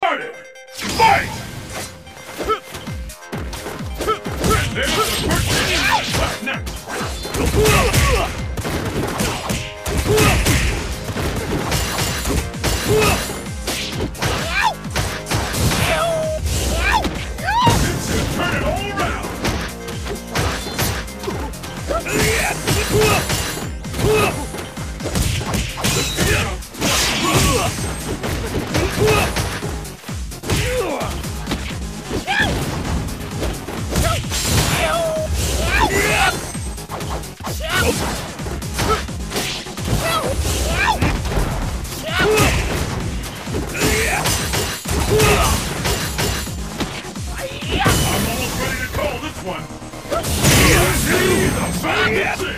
Started! Fight! There's the first what's next? This should turn it all around! I'm almost ready to call this one! The balancing!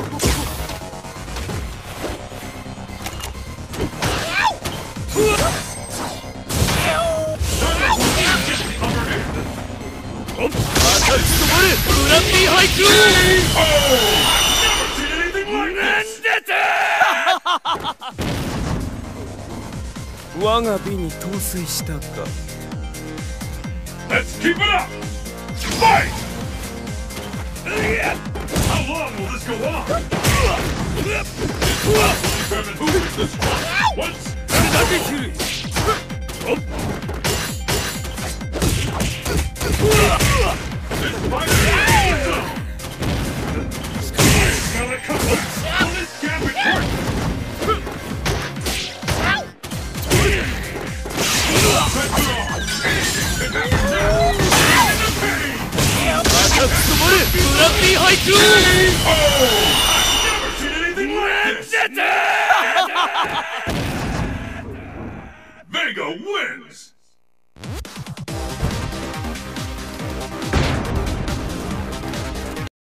Let's keep it up! Fight! How long will this go on? Determine who is the strongest. Once this fight is over. Smell it coming. Will this gambit work? I've never seen anything like this! Vega wins!